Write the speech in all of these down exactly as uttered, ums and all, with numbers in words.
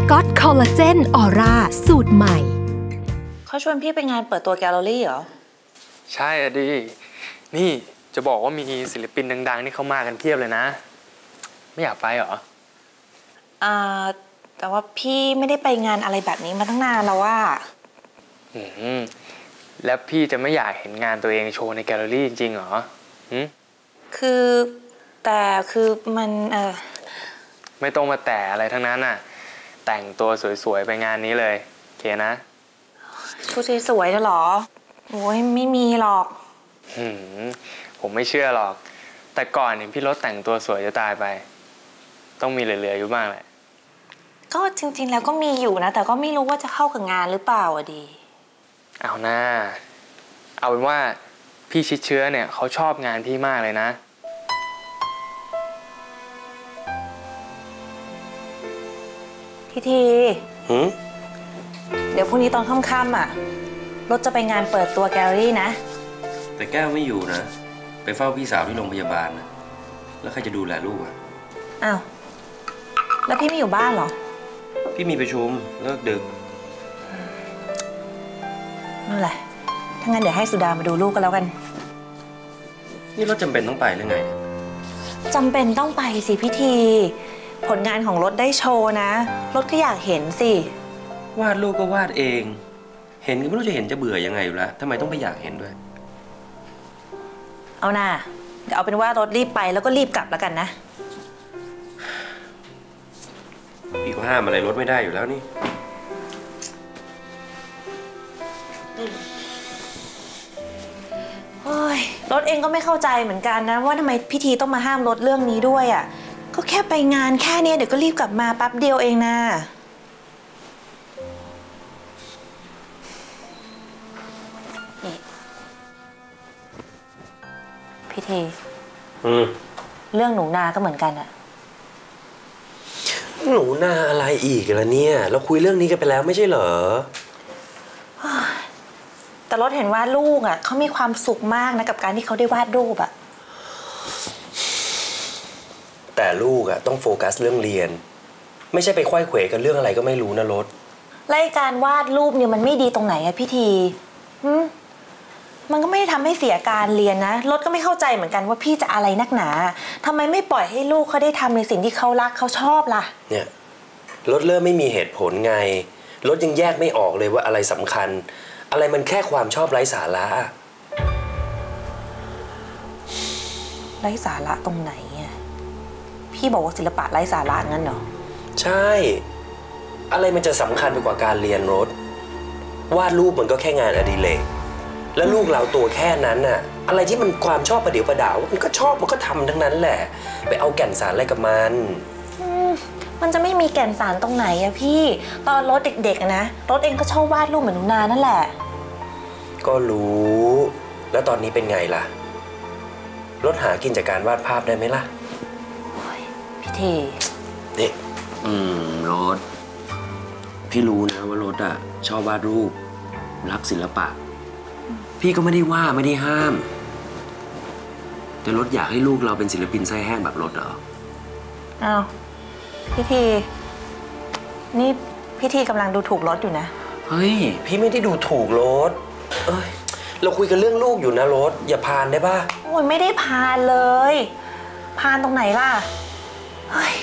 ก็อตคอลลาเจนออร่าสูตรใหม่เขาชวนพี่ไปงานเปิดตัวแกลเลอรี่เหรอใช่อะดินี่จะบอกว่ามีศิลปินดังๆนี่เขามากันเพียบเลยนะไม่อยากไปเหรออ่าแต่ว่าพี่ไม่ได้ไปงานอะไรแบบนี้มาตั้งนานแล้วว่าอืมแล้วพี่จะไม่อยากเห็นงานตัวเองโชว์ในแกลเลอรี่จริงๆเหรอหืมคือแต่คือมันเออไม่ต้องมาแต่อะไรทั้งนั้นน่ะแต่งตัวสวยๆไปงานนี้เลยโอเคนะชุดสวยๆนะหรอโอ้ยไม่มีหรอกหืมผมไม่เชื่อหรอกแต่ก่อนเห็นพี่รถแต่งตัวสวยจะตายไปต้องมีเหลือๆอยู่บ้างแหละก็จริงๆแล้วก็มีอยู่นะแต่ก็ไม่รู้ว่าจะเข้ากับงานหรือเปล่าอะดีเอาหน้าเอาเป็นว่าพี่ชิดเชื้อเนี่ยเขาชอบงานพี่มากเลยนะพี่ทีหืมเดี๋ยวพรุ่งนี้ตอนค่ำๆอ่ะรถจะไปงานเปิดตัวแกลเลอรี่นะแต่แก้วไม่อยู่นะไปเฝ้าพี่สาวที่โรงพยาบาลนะแล้วใครจะดูแลลูกอ่ะอ้าวแล้วพี่ไม่อยู่บ้านเหรอพี่มีประชุมเลิกดึกนั่นแหละถ้างั้นเดี๋ยวให้สุดามาดูลูกกันแล้วกันนี่รถจำเป็นต้องไปหรือไงจำเป็นต้องไปสิพี่ทีผลงานของรถได้โชว์นะรถก็อยากเห็นสิวาดลูกก็วาดเองเห็นก็ไม่รู้จะเห็นจะเบื่อยังไงอยู่แล้วทำไมต้องไปอยากเห็นด้วยเอาหน่าเดี๋ยวเอาเป็นว่ารถรีบไปแล้วก็รีบกลับแล้วกันนะพี่ก็ห้ามอะไรรถไม่ได้อยู่แล้วนี่โอ้ยรถเองก็ไม่เข้าใจเหมือนกันนะว่าทำไมพิธีต้องมาห้ามรถเรื่องนี้ด้วยอ่ะก็แค่ไปงานแค่นี้เดี๋ยวก็รีบกลับมาแป๊บเดียวเองนะนี่พิธีอืมเรื่องหนูนาก็เหมือนกันอะหนูนาอะไรอีกล่ะเนี่ยเราคุยเรื่องนี้กันไปแล้วไม่ใช่เหรอแต่รถเห็นว่าลูกอ่ะเขามีความสุขมากนะกับการที่เขาได้วาดรูปอ่ะแต่ลูกอ่ะต้องโฟกัสเรื่องเรียนไม่ใช่ไปไขว้เขวกันเรื่องอะไรก็ไม่รู้นะรถและการวาดรูปเนี่ยมันไม่ดีตรงไหนอะพี่ทีมันก็ไม่ได้ทำให้เสียการเรียนนะรถก็ไม่เข้าใจเหมือนกันว่าพี่จะอะไรนักหนาทำไมไม่ปล่อยให้ลูกเขาได้ทำในสิ่งที่เขารักเขาชอบล่ะเนี่ยรถเริ่มไม่มีเหตุผลไงรถยังแยกไม่ออกเลยว่าอะไรสำคัญอะไรมันแค่ความชอบไร้สาระไร้สาระตรงไหนอ่ะพี่บอกว่าศิลปะไร้สาระงั้นเหรอใช่อะไรมันจะสำคัญไปกว่าการเรียนรถวาดรูปมันก็แค่งานอดิเรกแล้วลูกเราตัวแค่นั้นน่ะอะไรที่มันความชอบประเดี๋ยวประดาวมันก็ชอบมันก็ทำทั้งนั้นแหละไปเอาแก่นสารอะไรกับมันมันจะไม่มีแก่นสารตรงไหนอะพี่ตอนรถเด็กๆนะรถเองก็ชอบวาดรูปเหมือนหนูนานั่นแหละก็รู้แล้วตอนนี้เป็นไงล่ะรถหากินจากการวาดภาพได้ไหมล่ะพี่เทนี่อืมรถพี่รู้นะว่ารถอะชอบวาดรูปรักศิลปะพี่ก็ไม่ได้ว่าไม่ได้ห้ามแต่รถอยากให้ลูกเราเป็นศิลปินไส้แห้งแบบรถเหรออ้าวพี่ทีนี่พี่ทีกำลังดูถูกรถอยู่นะเฮ้ยพี่ไม่ได้ดูถูกรถเอ้ยเราคุยกันเรื่องลูกอยู่นะรถอย่าพานได้ป่ะโอ้ยไม่ได้พานเลยพานตรงไหนล่ะเฮ้ย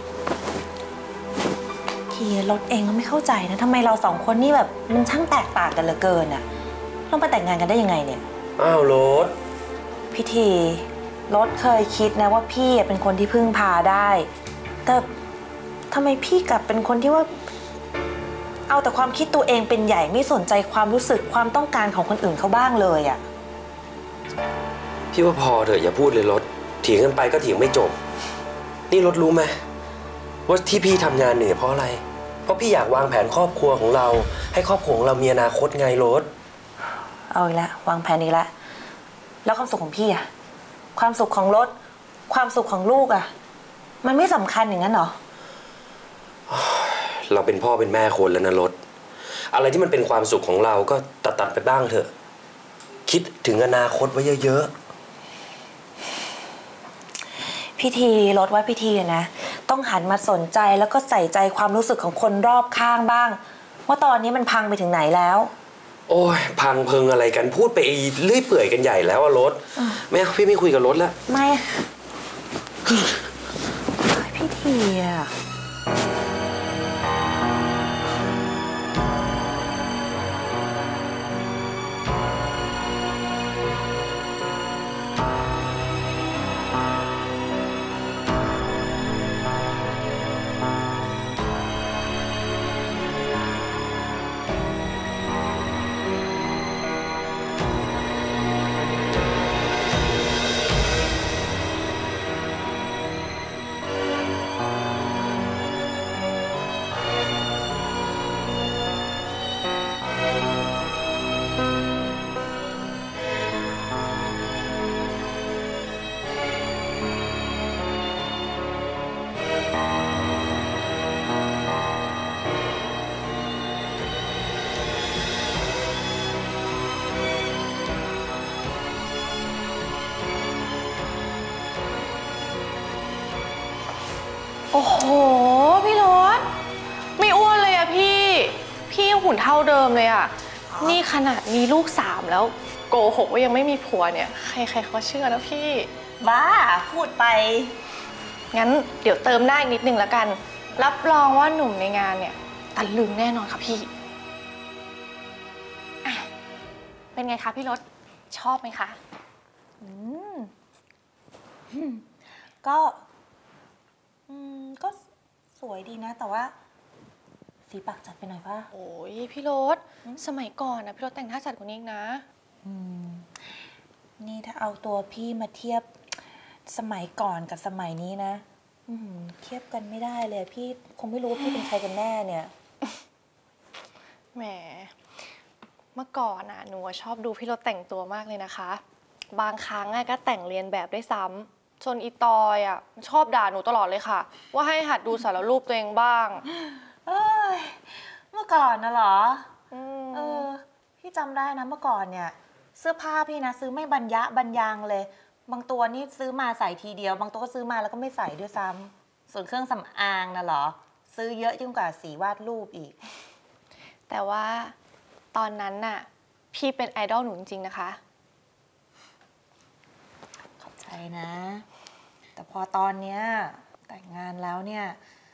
ทีรถเองก็ไม่เข้าใจนะทำไมเราสองคนนี่แบบมันช่างแตกต่างกันเหลือเกินอะเราไปแต่งงานกันได้ยังไงเนี่ยอ้าวรถพี่ทีรถเคยคิดนะว่าพี่เป็นคนที่พึ่งพาได้แต่ทำไมพี่กลับเป็นคนที่ว่าเอาแต่ความคิดตัวเองเป็นใหญ่ไม่สนใจความรู้สึกความต้องการของคนอื่นเขาบ้างเลยอ่ะพี่ว่าพอเถอะอย่าพูดเลยรถเถียงกันไปก็เถียงไม่จบนี่รถรู้ไหมว่าที่พี่ทำงานเหนื่อยเพราะอะไรเพราะพี่อยากวางแผนครอบครัวของเราให้ครอบครัวของเรามีอนาคตไงรถเอาอีกแล้ววางแผนอีกแล้วแล้วความสุขของพี่อ่ะความสุขของรถความสุขของลูกอ่ะมันไม่สำคัญอย่างนั้นหรอเราเป็นพ่อเป็นแม่คนแล้วนะรถอะไรที่มันเป็นความสุขของเราก็ตัดตัดไปบ้างเถอะคิดถึงอนาคตไว้เยอะๆพิธีรถว่าพิธีนะต้องหันมาสนใจแล้วก็ใส่ใจความรู้สึกของคนรอบข้างบ้างว่าตอนนี้มันพังไปถึงไหนแล้วโอ้ยพังเพิงอะไรกันพูดไปเรื่อยเปื่อยกันใหญ่แล้วอะรถไม่พี่ไม่คุยกับรถแล้วไม่พี่เทียโอ้โหพี่รถไม่อ้วนเลยอะพี่พี่ยังหุ่นเท่าเดิมเลยอะนี่ขนาดมีลูกสามแล้วโกหกว่ายังไม่มีผัวเนี่ยใครๆเขาเชื่อนะพี่บ้าพูดไปงั้นเดี๋ยวเติมหน้าอีกนิดนึงแล้วกันรับรองว่าหนุ่มในงานเนี่ยตะลึงแน่นอนค่ะพี่เป็นไงคะพี่รถชอบไหมคะอืมก็อืมก็สวยดีนะแต่ว่าสีปากจัดไปหน่อยป่ะโอ้ยพี่รถสมัยก่อนนะพี่รถแต่งหน้าจัดกว่านี้นะอืมนี่ถ้าเอาตัวพี่มาเทียบสมัยก่อนกับสมัยนี้นะอืมเทียบกันไม่ได้เลยพี่คงไม่รู้ว่าพี่เป็นใครกันแน่เนี่ยแหมเมื่อก่อนน่ะหนูชอบดูพี่รถแต่งตัวมากเลยนะคะบางครั้งก็แต่งเรียนแบบด้วยซ้ำจนอีตอยอ่ะชอบด่าหนูตลอดเลยค่ะว่าให้หัดดูสารรูปตัวเองบ้างเอ้ยเมื่อก่อนนะเหรอเออพี่จำได้นะเมื่อก่อนเนี่ยเสื้อผ้าพี่นะซื้อไม่บรรยะบรรยังเลยบางตัวนี่ซื้อมาใส่ทีเดียวบางตัวก็ซื้อมาแล้วก็ไม่ใส่ด้วยซ้ำส่วนเครื่องสำอางนะเหรอซื้อเยอะยิ่งกว่าสีวาดรูปอีกแต่ว่าตอนนั้นน่ะพี่เป็นไอดอลหนูจริงๆนะคะขอบใจนะแต่พอตอนเนี้ยแต่งงานแล้วเนี่ย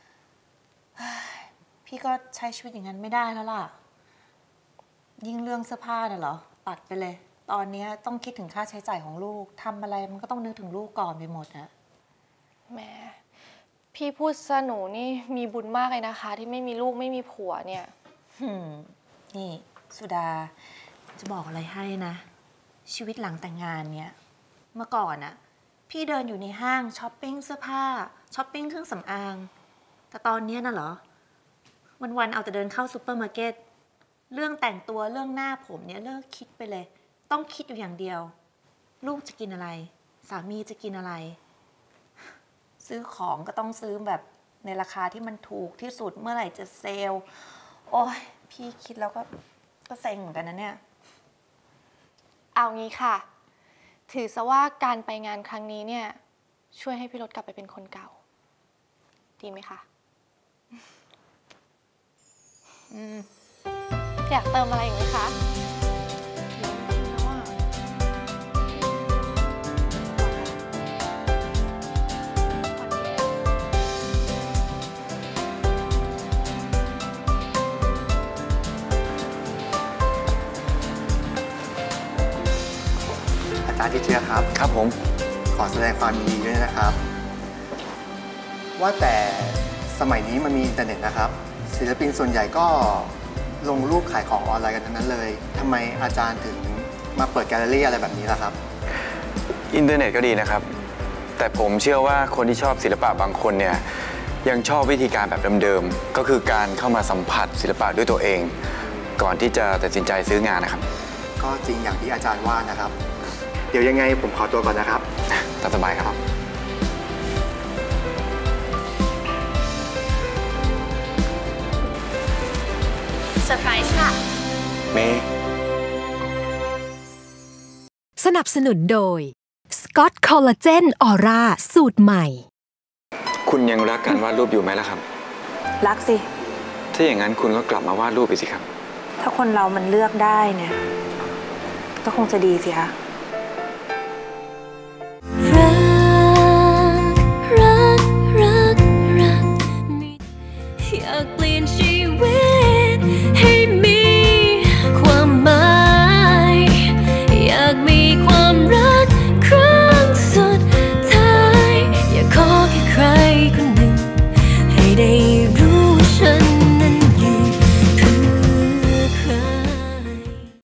พี่ก็ใช้ชีวิตอย่างนั้นไม่ได้แล้วล่ะยิ่งเรื่องเสื้อผ้าน่ะเหรอตัดไปเลยตอนนี้ต้องคิดถึงค่าใช้จ่ายของลูกทำอะไรมันก็ต้องนึกถึงลูกก่อนไปหมดนะแม่พี่พูดซะหนูนี่มีบุญมากเลยนะคะที่ไม่มีลูกไม่มีผัวเนี่ยนี่สุดาจะบอกอะไรให้นะชีวิตหลังแต่งงานเนี่ยเมื่อก่อนอะพี่เดินอยู่ในห้างช้อปปิ้งเสื้อผ้าช้อปปิ้งเครื่องสำอางแต่ตอนนี้น่ะเหรอวันๆเอาแต่เดินเข้าซูเปอร์มาร์เก็ตเรื่องแต่งตัวเรื่องหน้าผมเนี่ยเลิกคิดไปเลยต้องคิดอยู่อย่างเดียวลูกจะกินอะไรสามีจะกินอะไรซื้อของก็ต้องซื้อแบบในราคาที่มันถูกที่สุดเมื่อไหร่จะเซลล์โอ้ยพี่คิดแล้วก็ก็เซ็งเหมือนกันนะเนี่ยเอางี้ค่ะถือซะว่าการไปงานครั้งนี้เนี่ยช่วยให้พี่รถกลับไปเป็นคนเก่าดีไหมคะอืมอยากเติมอะไรอีกไหมคะอาจารย์ที่เชื่อครับครับผมขอแสดงความยินดีด้วยนะครับว่าแต่สมัยนี้มันมีอินเทอร์เน็ตนะครับศิลปินส่วนใหญ่ก็ลงรูปขายของออนไลน์กันทั้งนั้นเลยทำไมอาจารย์ถึงมาเปิดแกลเลอรี่อะไรแบบนี้ล่ะครับอินเทอร์เน็ตก็ดีนะครับแต่ผมเชื่อว่าคนที่ชอบศิลปะบางคนเนี่ยยังชอบวิธีการแบบเดิมๆก็คือการเข้ามาสัมผัสศิลปะด้วยตัวเองก่อนที่จะตัดสินใจซื้องานนะครับก็จริงอย่างที่อาจารย์ว่านะครับเดี๋ยวยังไงผมขอตัวก่อนนะครับตามสบายครับเซอร์ไพรส์ค่ะเมย์สนับสนุนโดย Scott Collagen Aura สูตรใหม่คุณยังรักการวาดรูปอยู่ไหมล่ะครับรักสิถ้าอย่างนั้นคุณก็กลับมาวาดรูปไปสิครับถ้าคนเรามันเลือกได้เนี่ย ก็คงจะดีสิคะ